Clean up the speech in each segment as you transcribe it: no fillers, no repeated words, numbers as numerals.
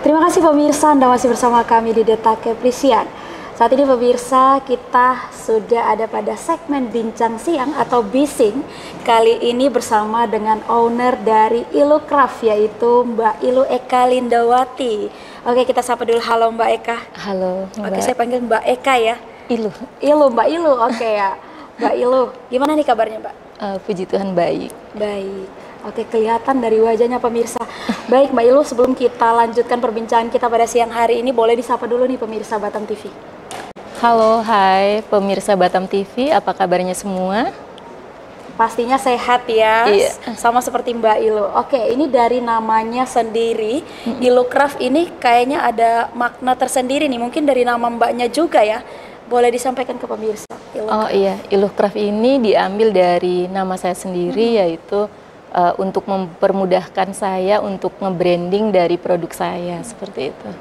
Terima kasih pemirsa, Anda masih bersama kami di Detak Kepolisian. Saat ini pemirsa, kita sudah ada pada segmen Bincang Siang atau Bising. Kali ini bersama dengan owner dari Ilucraft, yaitu Mbak Ilu Eka Lindawati. Oke, kita sapa dulu. Halo Mbak Eka. Halo Mbak. Oke, saya panggil Mbak Eka ya. Ilu. Mbak Ilu, oke ya. Mbak Ilu, gimana nih kabarnya Mbak? Puji Tuhan baik. Baik. Oke, kelihatan dari wajahnya pemirsa. Baik Mbak Ilu, sebelum kita lanjutkan perbincangan kita pada siang hari ini, boleh disapa dulu nih pemirsa Batam TV. Halo, hai pemirsa Batam TV, apa kabarnya semua? Pastinya sehat ya, Iya. sama seperti Mbak Ilu. Oke, ini dari namanya sendiri, Ilucraft ini kayaknya ada makna tersendiri nih, mungkin dari nama mbaknya juga ya. Boleh disampaikan ke pemirsa. Oh iya, Ilucraft ini diambil dari nama saya sendiri, yaitu untuk mempermudahkan saya untuk nge-branding dari produk saya, seperti itu.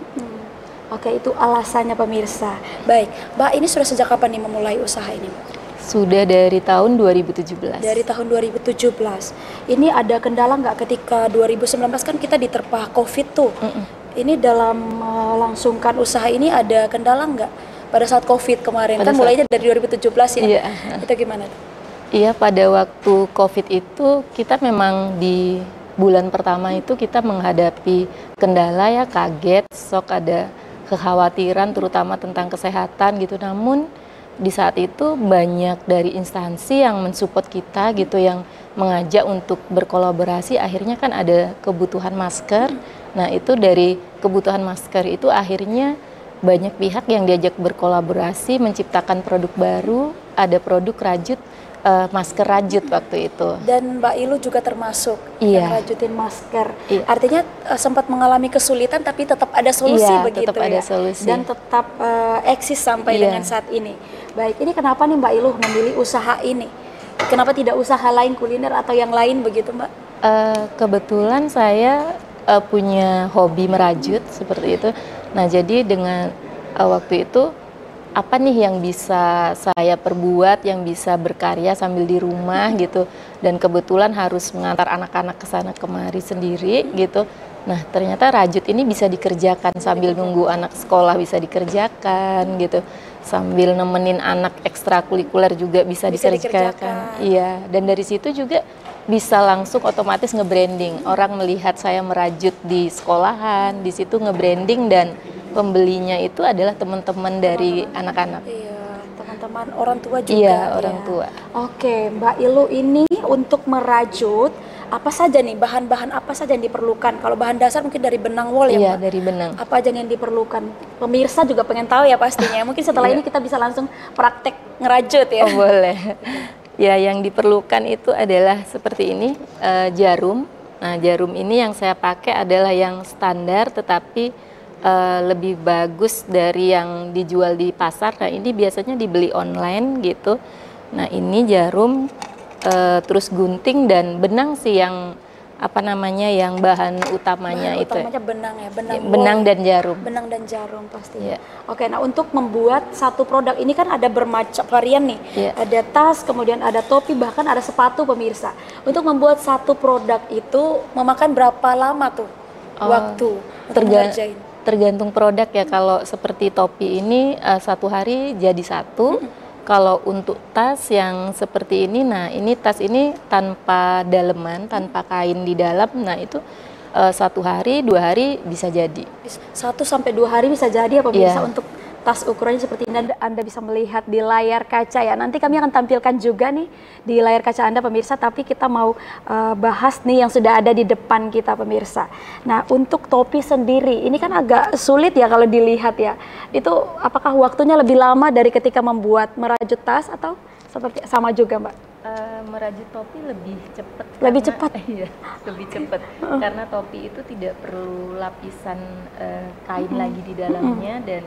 Oke, itu alasannya pemirsa. Baik, Mbak, ini sudah sejak kapan nih memulai usaha ini? Sudah dari tahun 2017. Dari tahun 2017. Ini ada kendala nggak ketika 2019 kan kita diterpa COVID tuh? Ini dalam melangsungkan usaha ini ada kendala nggak pada saat COVID kemarin? Kan mulainya dari 2017 ya? Iya. Itu gimana tuh? Iya, pada waktu COVID itu kita memang di bulan pertama itu kita menghadapi kendala ya, kaget, sok ada kekhawatiran terutama tentang kesehatan gitu. Namun di saat itu banyak dari instansi yang mensupport kita gitu, yang mengajak untuk berkolaborasi. Akhirnya kan ada kebutuhan masker. Nah, itu dari kebutuhan masker itu akhirnya banyak pihak yang diajak berkolaborasi menciptakan produk baru. Ada produk rajut, masker rajut waktu itu. Dan Mbak Ilu juga termasuk yang rajutin masker. Iya. Artinya sempat mengalami kesulitan tapi tetap ada solusi begitu tetap ada ya. solusi. Dan tetap eksis sampai dengan saat ini. Baik, ini kenapa nih Mbak Ilu memilih usaha ini? Kenapa tidak usaha lain kuliner atau yang lain begitu Mbak? Kebetulan saya punya hobi merajut seperti itu. Nah, jadi dengan waktu itu apa nih yang bisa saya perbuat, yang bisa berkarya sambil di rumah gitu, dan kebetulan harus mengantar anak-anak ke sana kemari sendiri gitu. Nah, ternyata rajut ini bisa dikerjakan sambil nunggu anak sekolah, bisa dikerjakan gitu, sambil nemenin anak ekstrakurikuler juga bisa dikerjakan. Iya, dan dari situ juga bisa langsung otomatis nge-branding. Orang melihat saya merajut di sekolahan, di situ nge-branding, dan pembelinya itu adalah teman-teman dari anak-anak. Iya, teman-teman orang tua juga. Iya, orang tua. Oke, Mbak Ilu, ini untuk merajut apa saja nih, bahan-bahan apa saja yang diperlukan? Kalau bahan dasar mungkin dari benang wol ya, Iya, Mbak? dari benang. Apa aja yang diperlukan? Pemirsa juga pengen tahu ya pastinya. Mungkin setelah ini kita bisa langsung praktek ngerajut ya. Oh, boleh. Ya, yang diperlukan itu adalah seperti ini, jarum. Nah, jarum ini yang saya pakai adalah yang standar, tetapi lebih bagus dari yang dijual di pasar. Nah, ini biasanya dibeli online gitu. Nah, ini jarum, terus gunting dan benang sih yang apa namanya, yang bahan utamanya itu. Utamanya benang ya, benang dan jarum. Benang dan jarum pastinya. Yeah. Oke, nah untuk membuat satu produk ini kan ada bermacam varian nih. Yeah. Ada tas, kemudian ada topi, bahkan ada sepatu pemirsa. untuk membuat satu produk itu memakan berapa lama tuh waktu untuk mengerjain? Tergantung produk ya. Kalau seperti topi ini satu hari jadi satu. Kalau untuk tas yang seperti ini, nah ini tas ini tanpa daleman, tanpa kain di dalam, nah itu 1 hari, 2 hari bisa jadi. 1 sampai 2 hari bisa jadi ya pemirsa. Untuk tas ukurannya seperti ini, Anda bisa melihat di layar kaca ya. Nanti kami akan tampilkan juga nih di layar kaca Anda pemirsa, tapi kita mau bahas nih yang sudah ada di depan kita pemirsa. Nah, untuk topi sendiri, ini kan agak sulit ya kalau dilihat ya. Itu apakah waktunya lebih lama dari ketika merajut tas atau seperti sama juga Mbak? Merajut topi lebih cepat. Lebih cepat? Iya, lebih cepat. Karena topi itu tidak perlu lapisan kain lagi di dalamnya, dan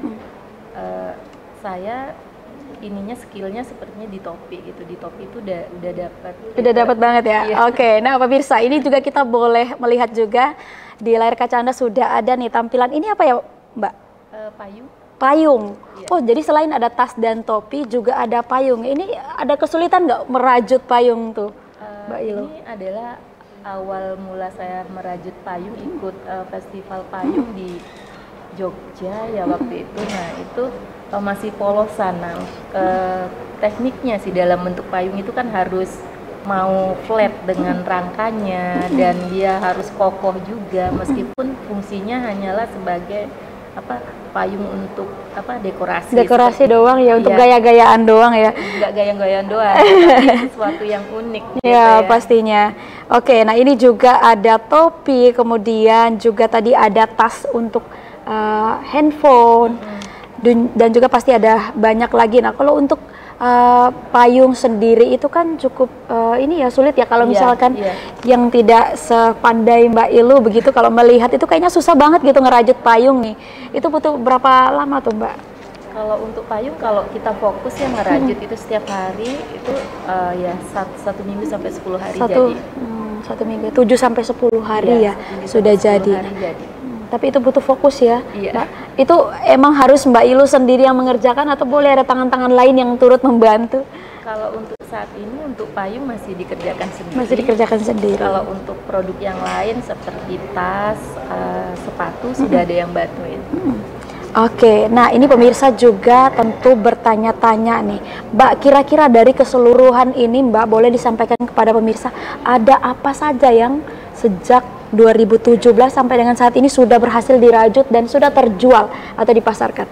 saya ininya skillnya sepertinya di topi gitu. Di topi itu udah dapat. Udah dapat banget ya. Iya. Oke, nah pemirsa, ini juga kita boleh melihat juga di layar kaca Anda sudah ada nih tampilan. Ini apa ya Mbak? Payung. Payung. Iya. Oh, jadi selain ada tas dan topi juga ada payung. Ini ada kesulitan nggak merajut payung tuh, Mbak Ilu? Ini adalah awal mula saya merajut payung, ikut festival payung di Jogja ya waktu itu. Nah itu masih polosan. Nah tekniknya sih dalam bentuk payung itu kan harus mau flat dengan rangkanya dan dia harus kokoh juga meskipun fungsinya hanyalah sebagai payung untuk dekorasi doang ya, untuk gaya-gayaan doang ya, nggak gaya-gayaan doang tapi sesuatu yang unik gitu ya pastinya. Oke, nah ini juga ada topi, kemudian juga tadi ada tas untuk handphone, dan juga pasti ada banyak lagi. Nah kalau untuk payung sendiri itu kan cukup ini ya sulit ya kalau misalkan yang tidak sepandai Mbak Ilu begitu, kalau melihat itu kayaknya susah banget gitu ngerajut payung nih. Itu butuh berapa lama tuh Mbak? Kalau untuk payung, kalau kita fokus yang ngerajut itu setiap hari itu ya 1 minggu sampai 10 hari jadi. 1 minggu, 7 sampai 10 hari ya sudah jadi. Tapi itu butuh fokus ya, Mbak. Itu emang harus Mbak Ilu sendiri yang mengerjakan atau boleh ada tangan-tangan lain yang turut membantu? Kalau untuk saat ini untuk payung masih dikerjakan sendiri. Masih dikerjakan sendiri. Kalau untuk produk yang lain seperti tas, sepatu sudah ada yang bantuin. Oke, nah ini pemirsa juga tentu bertanya-tanya nih, Mbak, kira-kira dari keseluruhan ini Mbak boleh disampaikan kepada pemirsa ada apa saja yang sejak 2017 sampai dengan saat ini sudah berhasil dirajut dan sudah terjual atau dipasarkan?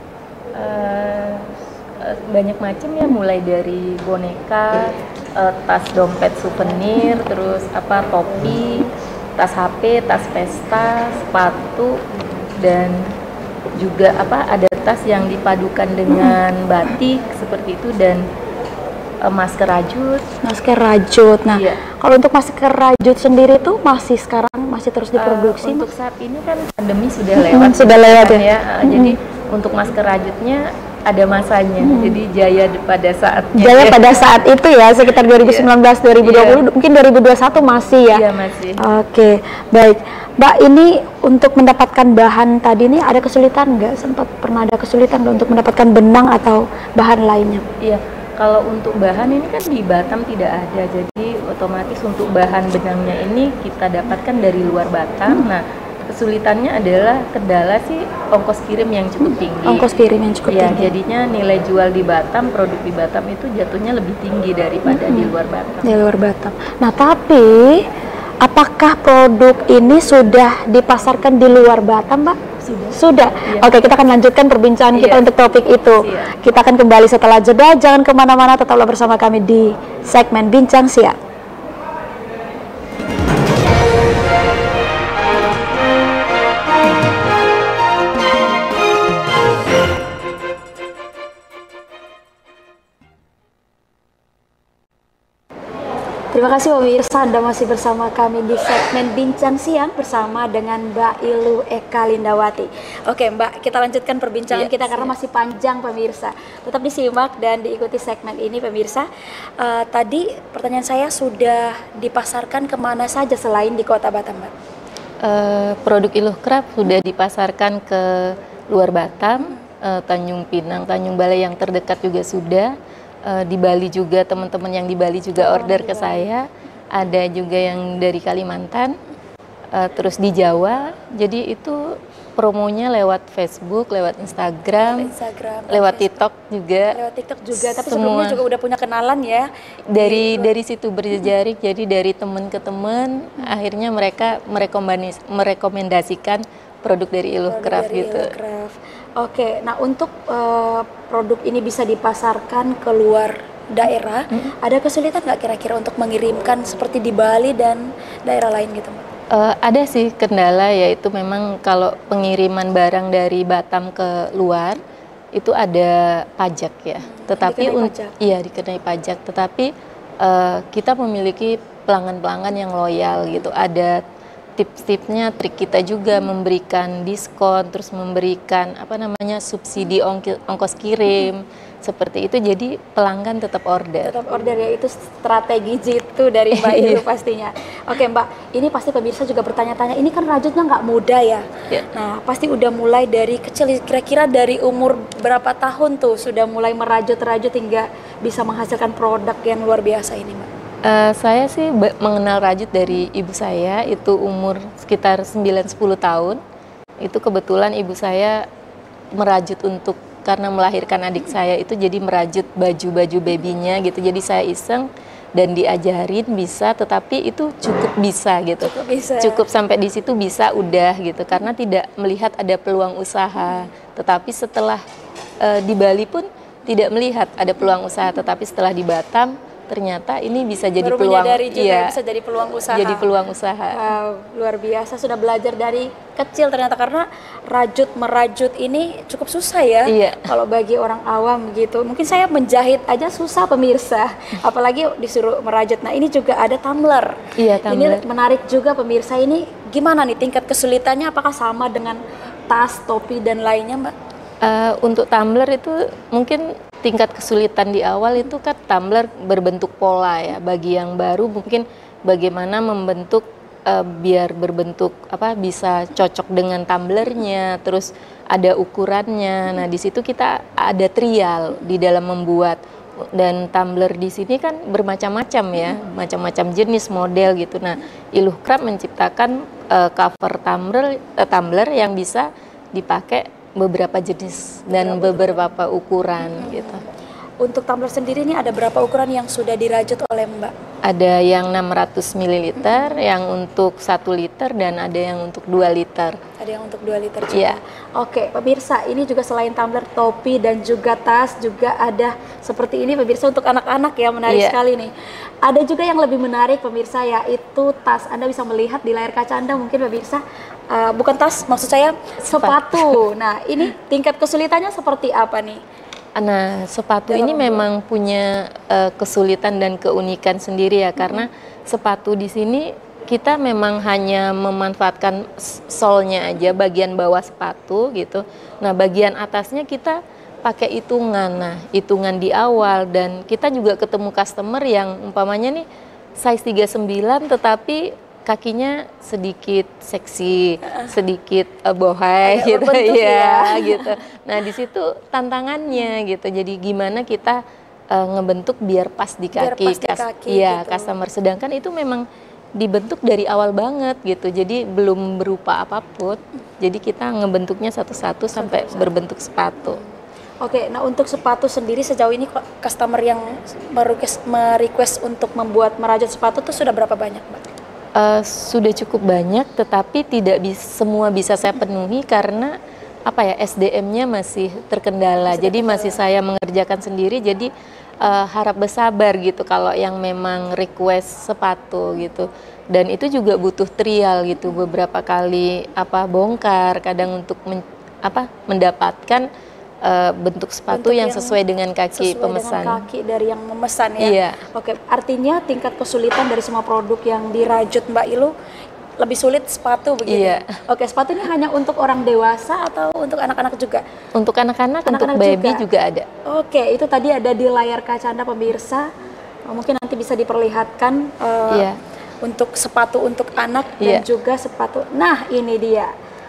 Banyak macam ya, mulai dari boneka, tas dompet souvenir, terus topi, tas HP, tas pesta, sepatu, dan juga ada tas yang dipadukan dengan batik seperti itu, dan masker rajut. Masker rajut. Nah, kalau untuk masker rajut sendiri tuh sekarang masih terus diproduksi? Untuk saat ini kan pandemi sudah lewat. Sudah lewat ya. Jadi untuk masker rajutnya ada masanya. Jadi jaya pada saat itu ya, sekitar 2019 2020 mungkin 2021 masih ya. Iya, masih. Oke, baik. Mbak, ini untuk mendapatkan bahan tadi nih ada kesulitan nggak? Sempat pernah ada kesulitan nggak untuk mendapatkan benang atau bahan lainnya? Iya. Kalau untuk bahan ini kan di Batam tidak ada, jadi otomatis untuk bahan benangnya ini kita dapatkan dari luar Batam. Nah, kesulitannya adalah kendala sih ongkos kirim yang cukup tinggi. Ongkos kirim yang cukup tinggi. Jadinya nilai jual di Batam, produk di Batam itu jatuhnya lebih tinggi daripada di luar Batam. Di luar Batam. Nah, tapi apakah produk ini sudah dipasarkan di luar Batam, Mbak? Sudah. Ya. Oke, kita akan lanjutkan perbincangan kita untuk topik itu. Kita akan kembali setelah jeda. Jangan kemana-mana, tetaplah bersama kami di segmen Bincang Siang. Terima kasih pemirsa, Anda masih bersama kami di segmen Bincang Siang bersama dengan Mbak Ilu Eka Lindawati. Oke Mbak, kita lanjutkan perbincangan kita karena masih panjang pemirsa. Tetap disimak dan diikuti segmen ini pemirsa. Tadi pertanyaan saya, sudah dipasarkan kemana saja selain di Kota Batam, Mbak? Produk Iluh Craft sudah dipasarkan ke luar Batam, Tanjung Pinang, Tanjung Balai yang terdekat juga sudah. Di Bali juga, teman-teman yang di Bali juga order ke saya, ada juga yang dari Kalimantan, terus di Jawa. Jadi itu promonya lewat Facebook, lewat Instagram, lewat TikTok juga. Tapi sebelumnya juga udah punya kenalan ya. Dari situ berjejaring, jadi dari teman ke teman, akhirnya mereka merekomendasikan produk dari Iluh Craft gitu. Oke, nah untuk produk ini bisa dipasarkan ke luar daerah, ada kesulitan nggak kira-kira untuk mengirimkan seperti di Bali dan daerah lain gitu, Mbak? Ada sih kendala, yaitu memang kalau pengiriman barang dari Batam ke luar itu ada pajak ya. Tetapi dikenai pajak. Tetapi kita memiliki pelanggan-pelanggan yang loyal gitu. Ada tips-tipsnya, trik kita juga memberikan diskon, terus memberikan subsidi ongkos kirim seperti itu. Jadi pelanggan tetap order. Tetap order ya, itu strategi jitu dari Mbak Ilu pastinya. Oke Mbak, ini pasti pemirsa juga bertanya-tanya, ini kan rajutnya nggak mudah ya. Nah pasti udah mulai dari kecil, kira-kira dari umur berapa tahun tuh sudah mulai merajut-rajut hingga bisa menghasilkan produk yang luar biasa ini, Mbak? Saya sih mengenal rajut dari ibu saya, itu umur sekitar 9-10 tahun. Itu kebetulan ibu saya merajut untuk, karena melahirkan adik saya itu, jadi merajut baju-baju babynya gitu. Jadi saya iseng dan diajarin bisa, tetapi itu cukup bisa gitu. Cukup bisa. Cukup sampai di situ bisa udah gitu, karena tidak melihat ada peluang usaha. Tetapi setelah di Bali pun tidak melihat ada peluang usaha, tetapi setelah di Batam ternyata ini bisa jadi Baru peluang, menyadari juga iya, bisa jadi peluang usaha. jadi peluang usaha. Wow, luar biasa, sudah belajar dari kecil ternyata, karena merajut ini cukup susah ya. Iya. Kalau bagi orang awam gitu, mungkin saya menjahit aja susah pemirsa, apalagi disuruh merajut. Nah ini juga ada tumbler. Iya, tumbler. Ini menarik juga pemirsa, ini gimana nih tingkat kesulitannya, apakah sama dengan tas, topi dan lainnya Mbak? Untuk tumbler itu mungkin tingkat kesulitan di awal itu kan tumbler berbentuk pola ya. Bagi yang baru mungkin bagaimana membentuk biar berbentuk bisa cocok dengan tumblernya, terus ada ukurannya. Nah di situ kita ada trial di dalam membuat, dan tumbler di sini kan bermacam-macam ya, macam-macam jenis model gitu. Nah Iluhcraft menciptakan cover tumbler yang bisa dipakai beberapa jenis dan beberapa ukuran gitu. Untuk tumbler sendiri ini ada berapa ukuran yang sudah dirajut oleh Mbak? Ada yang 600 ml, yang untuk 1 liter, dan ada yang untuk 2 liter. Ada yang untuk 2 liter juga. Iya. Oke, pemirsa, ini juga selain tumbler, topi dan juga tas, juga ada seperti ini pemirsa untuk anak-anak ya, menarik sekali nih. Ada juga yang lebih menarik pemirsa, yaitu tas. Anda bisa melihat di layar kaca Anda mungkin pemirsa, bukan tas, maksud saya sepatu. Nah, ini tingkat kesulitannya seperti apa nih? Nah, sepatu ini memang punya kesulitan dan keunikan sendiri ya, karena sepatu di sini kita memang hanya memanfaatkan solnya aja, bagian bawah sepatu gitu. Nah, bagian atasnya kita pakai hitungan. Nah, hitungan di awal, dan kita juga ketemu customer yang umpamanya nih size 39 tetapi kakinya sedikit seksi, sedikit bohai gitu ya, gitu. Nah di situ tantangannya gitu. Jadi gimana kita ngebentuk biar pas di kaki, gitu. Customer. Sedangkan itu memang dibentuk dari awal banget gitu. Jadi belum berupa apapun. Jadi kita ngebentuknya satu-satu sampai berbentuk sepatu. Oke, nah untuk sepatu sendiri sejauh ini customer yang merequest untuk merajut sepatu itu sudah berapa banyak, Mbak? Sudah cukup banyak, tetapi tidak semua bisa saya penuhi karena SDM-nya masih terkendala. Jadi masih saya mengerjakan sendiri. Jadi harap bersabar gitu kalau yang memang request sepatu gitu. Dan itu juga butuh trial gitu, beberapa kali bongkar, kadang untuk mendapatkan bentuk sepatu yang sesuai dengan kaki pemesan. Dengan kaki dari yang memesan ya. Iya. Oke, artinya tingkat kesulitan dari semua produk yang dirajut Mbak Ilu lebih sulit sepatu begitu. Iya. Oke, sepatu ini hanya untuk orang dewasa atau untuk anak-anak juga? Untuk anak-anak, untuk baby juga ada. Oke, itu tadi ada di layar kaca Anda pemirsa. Mungkin nanti bisa diperlihatkan untuk sepatu untuk anak dan juga sepatu. Nah, ini dia.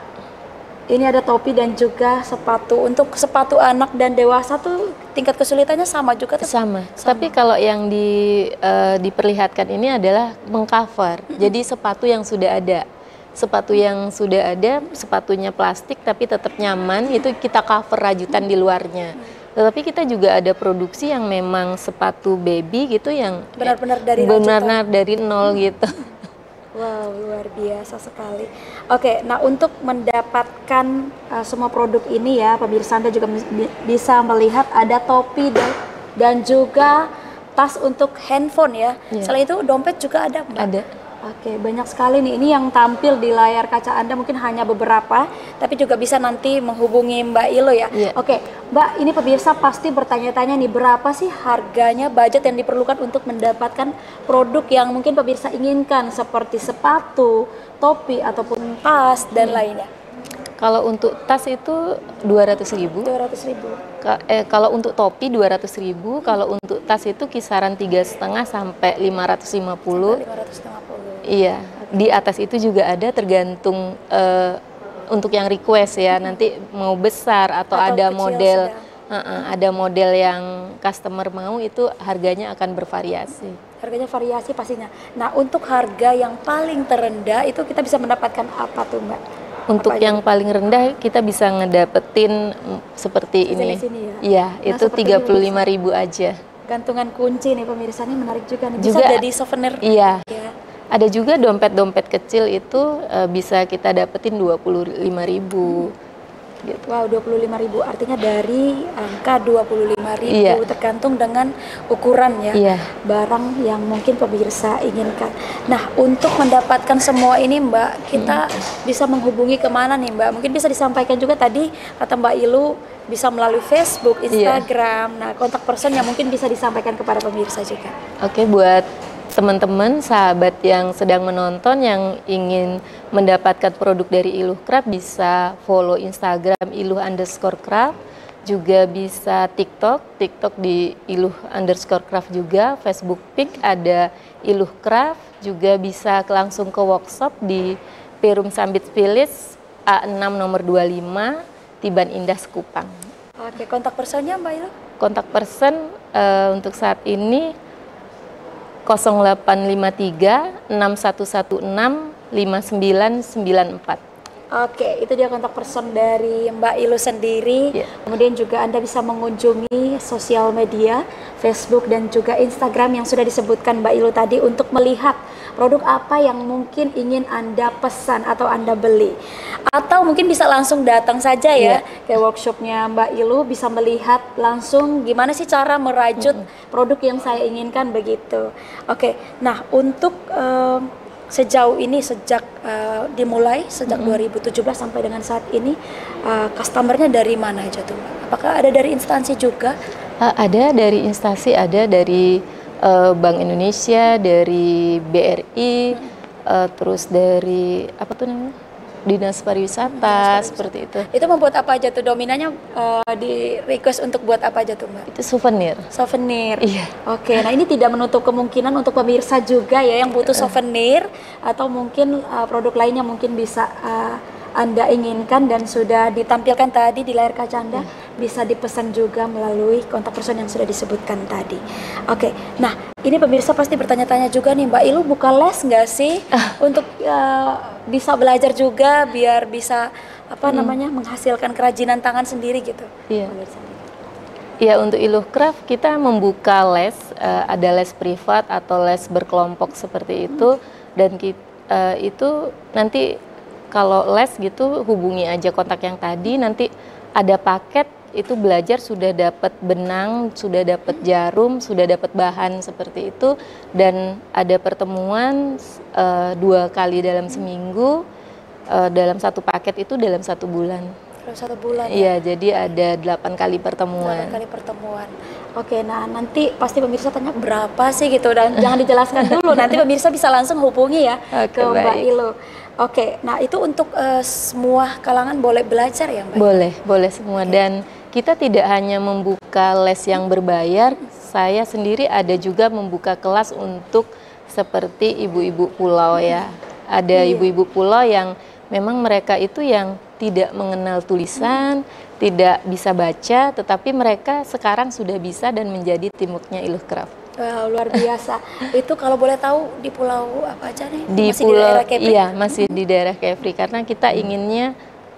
Ini ada topi dan juga sepatu. Untuk sepatu anak dan dewasa tuh tingkat kesulitannya sama juga? Sama. Tapi kalau yang diperlihatkan ini adalah mengcover. Jadi sepatu yang sudah ada. Sepatu yang sudah ada, sepatunya plastik tapi tetap nyaman, itu kita cover rajutan di luarnya. Tetapi kita juga ada produksi yang memang sepatu baby gitu yang benar-benar dari nol gitu. Wow, luar biasa sekali. Oke, nah untuk mendapatkan semua produk ini ya, pemirsa Anda juga bisa melihat ada topi dan juga tas untuk handphone ya. Selain itu dompet juga ada, Mbak? Ada. Oke, banyak sekali nih. Ini yang tampil di layar kaca Anda mungkin hanya beberapa, tapi juga bisa nanti menghubungi Mbak Ilo ya. Oke, Mbak, ini pemirsa pasti bertanya-tanya nih, berapa sih harganya, budget yang diperlukan untuk mendapatkan produk yang mungkin pemirsa inginkan seperti sepatu, topi, ataupun tas dan lainnya? Kalau untuk tas itu 200.000. 200.000. Kalau untuk topi 200.000, kalau untuk tas itu kisaran 3,5 sampai 550. 550. Iya, di atas itu juga ada, tergantung untuk yang request ya. Nanti mau besar atau ada model, ada model yang customer mau, itu harganya akan bervariasi. Harganya variasi pastinya. Nah, untuk harga yang paling terendah itu kita bisa mendapatkan apa tuh, Mbak? Untuk yang paling rendah kita bisa ngedapetin seperti ini. Ya? Iya, itu 35.000 aja. Gantungan kunci nih pemirsa, ini menarik juga nih. Bisa juga, jadi souvenir. Iya. Ya. Ada juga dompet-dompet kecil itu bisa kita dapetin 25.000. Gitu. Wow, 25.000 artinya dari angka 25.000 tergantung dengan ukuran ya, barang yang mungkin pemirsa inginkan. Nah, untuk mendapatkan semua ini Mbak, kita bisa menghubungi kemana nih Mbak? Mungkin bisa disampaikan juga tadi kata Mbak Ilu bisa melalui Facebook, Instagram. Nah, kontak person yang mungkin bisa disampaikan kepada pemirsa juga. Oke, buat teman-teman, sahabat yang sedang menonton yang ingin mendapatkan produk dari Iluh Craft bisa follow Instagram iluh_craft, juga bisa TikTok di iluh_craft juga, Facebook Pic ada Iluh Craft, juga bisa langsung ke workshop di Perum Sambit Village A6 nomor 25 Tiban Indah Sekupang. Oke, kontak personnya Mbak Ilu? Kontak person untuk saat ini 0853 6116 5994. Oke, itu dia kontak person dari Mbak Ilu sendiri. Kemudian juga Anda bisa mengunjungi sosial media, Facebook dan juga Instagram yang sudah disebutkan Mbak Ilu tadi untuk melihat produk apa yang mungkin ingin Anda pesan atau Anda beli. Atau mungkin bisa langsung datang saja ya ke workshopnya Mbak Ilu, bisa melihat langsung gimana sih cara merajut produk yang saya inginkan begitu. Oke, nah untuk sejauh ini sejak dimulai sejak 2017 sampai dengan saat ini customernya dari mana aja tuh? Apakah ada dari instansi juga? Ada dari instansi, ada dari Bank Indonesia, dari BRI, terus dari apa tuh namanya? Dinas Pariwisata, seperti itu. Itu membuat apa aja tuh? Dominannya di request untuk buat apa aja tuh Mbak? Itu souvenir. Souvenir. Iya. Oke, nah ini tidak menutup kemungkinan untuk pemirsa juga ya yang butuh souvenir atau mungkin produk lainnya mungkin bisa Anda inginkan dan sudah ditampilkan tadi di layar kaca Anda, bisa dipesan juga melalui kontak person yang sudah disebutkan tadi. Oke, nah ini pemirsa pasti bertanya-tanya juga nih, Mbak Ilu buka les nggak sih untuk bisa belajar juga biar bisa namanya menghasilkan kerajinan tangan sendiri gitu? Iya. Ya, untuk Iluh Craft kita membuka les, ada les privat atau les berkelompok seperti itu, dan itu nanti kalau les gitu hubungi aja kontak yang tadi, nanti ada paket itu belajar sudah dapat benang, sudah dapat jarum, sudah dapat bahan seperti itu, dan ada pertemuan 2 kali dalam seminggu, dalam satu paket itu dalam 1 bulan. Dalam 1 bulan? Iya, jadi ada 8 kali pertemuan. 8 kali pertemuan. Oke, nah nanti pasti pemirsa tanya berapa sih gitu, dan jangan dijelaskan dulu, nanti pemirsa bisa langsung hubungi ya ke Mbak Ilu. Oke, nah itu untuk semua kalangan boleh belajar ya Mbak? Boleh semua. Dan kita tidak hanya membuka les yang berbayar, saya sendiri ada juga membuka kelas untuk seperti ibu-ibu pulau ya. Ada ibu-ibu pulau yang memang mereka itu yang tidak mengenal tulisan, tidak bisa baca, tetapi mereka sekarang sudah bisa dan menjadi teamworknya Iluh Craft. Wow, luar biasa. Itu kalau boleh tahu di pulau apa aja nih? Masih di daerah Kepri? Iya, masih di daerah Kepri, karena kita inginnya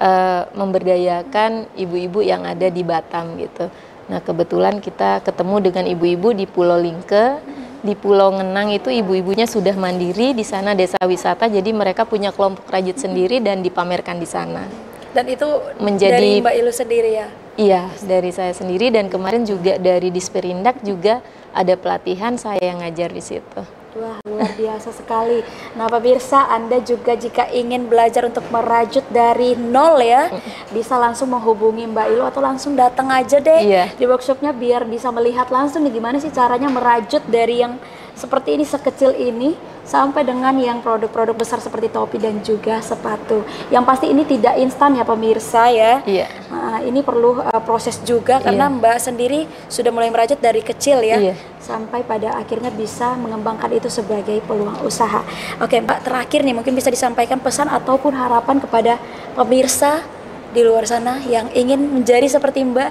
memberdayakan ibu-ibu yang ada di Batam gitu. Nah, kebetulan kita ketemu dengan ibu-ibu di Pulau Lingke, di Pulau Ngenang itu ibu-ibunya sudah mandiri, di sana desa wisata, jadi mereka punya kelompok rajut sendiri dan dipamerkan di sana. Dan itu dari Mbak Ilu sendiri ya? Iya, dari saya sendiri, dan kemarin juga dari Disperindak juga ada pelatihan saya yang ngajar di situ. Wah, luar biasa sekali. Nah, pemirsa, Anda juga jika ingin belajar untuk merajut dari nol ya, bisa langsung menghubungi Mbak Ilu atau langsung datang aja deh di workshopnya biar bisa melihat langsung nih gimana sih caranya merajut dari yang seperti ini, sekecil ini, sampai dengan yang produk-produk besar seperti topi dan juga sepatu. Yang pasti ini tidak instan ya pemirsa ya. Nah, ini perlu proses juga karena Mbak sendiri sudah mulai merajut dari kecil ya, sampai pada akhirnya bisa mengembangkan itu sebagai peluang usaha. Oke Mbak, terakhir nih mungkin bisa disampaikan pesan ataupun harapan kepada pemirsa di luar sana yang ingin menjadi seperti Mbak.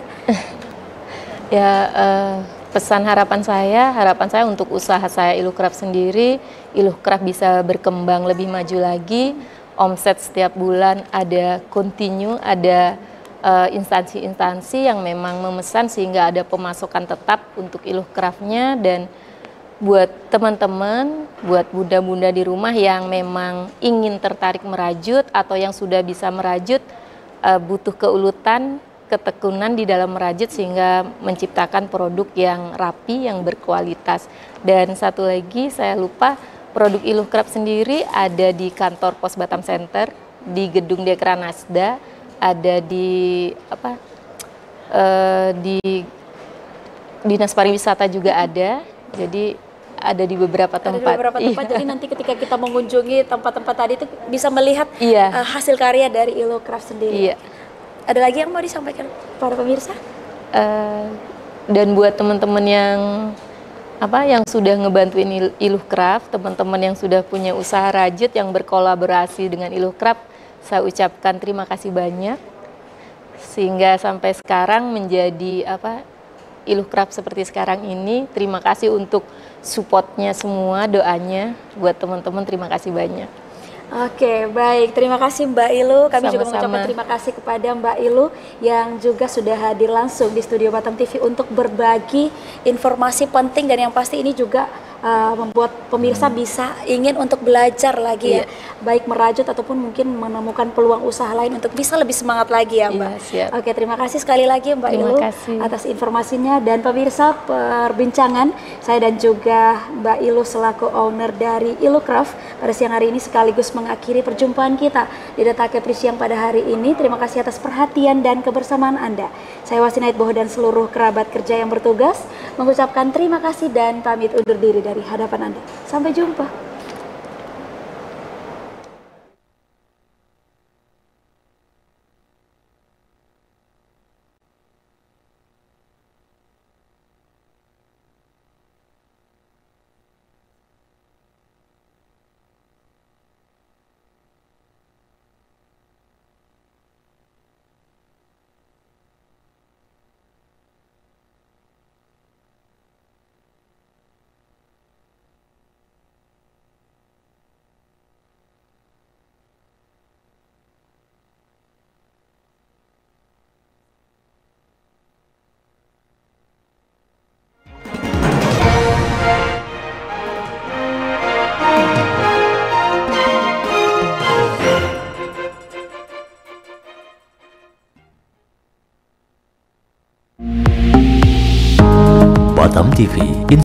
Pesan harapan saya untuk usaha saya Iluh Craft sendiri, Iluh Craft bisa berkembang lebih maju lagi, omset setiap bulan, ada continue, ada instansi-instansi yang memang memesan sehingga ada pemasukan tetap untuk Iluhcraft-nya. Dan buat teman-teman, buat bunda-bunda di rumah yang memang ingin tertarik merajut atau yang sudah bisa merajut, butuh keulutan, ketekunan di dalam merajut sehingga menciptakan produk yang rapi, yang berkualitas. Dan satu lagi saya lupa, produk Iluhcraft sendiri ada di kantor Pos Batam Center, di gedung Dekranasda, ada di di Dinas Pariwisata juga ada. Jadi ada di beberapa tempat. Ada di beberapa tempat. Jadi nanti ketika kita mengunjungi tempat-tempat tadi itu bisa melihat hasil karya dari Iluhcraft sendiri. Iya. Ada lagi yang mau disampaikan para pemirsa? Dan buat teman-teman yang sudah ngebantuin Iluhcraft, teman-teman yang sudah punya usaha rajut yang berkolaborasi dengan Iluhcraft, saya ucapkan terima kasih banyak sehingga sampai sekarang menjadi Iluhcraft seperti sekarang ini. Terima kasih untuk supportnya semua, doanya buat teman-teman, terima kasih banyak. Oke, baik. Terima kasih Mbak Ilu. Kami juga Sama-sama. mengucapkan terima kasih kepada Mbak Ilu yang juga sudah hadir langsung di studio Batam TV untuk berbagi informasi penting, dan yang pasti ini juga membuat pemirsa bisa ingin untuk belajar lagi ya, baik merajut ataupun mungkin menemukan peluang usaha lain untuk bisa lebih semangat lagi ya Mbak. Siap. Oke, terima kasih sekali lagi Mbak Ilu atas informasinya. Dan pemirsa, perbincangan saya dan juga Mbak Ilu selaku owner dari Iluhcraft pada siang hari ini sekaligus mengakhiri perjumpaan kita di Data Kepri Siang pada hari ini. Terima kasih atas perhatian dan kebersamaan Anda. Saya Wasinait Boho dan seluruh kerabat kerja yang bertugas mengucapkan terima kasih dan pamit undur diri dari hadapan Anda. Sampai jumpa. Batam TV.